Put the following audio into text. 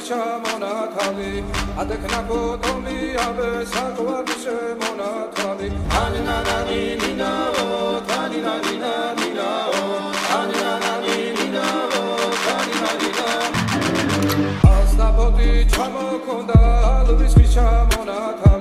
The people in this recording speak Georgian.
შემონათავი ადექნა ფოტომი აბე საკვარი შემონათავი ანინანანი ნინაო თანინანინა ნინაო ანინანანი ნინაო თანინანინა ასნაფოთი ჩამოქონდა ალვის ხის შემონათავი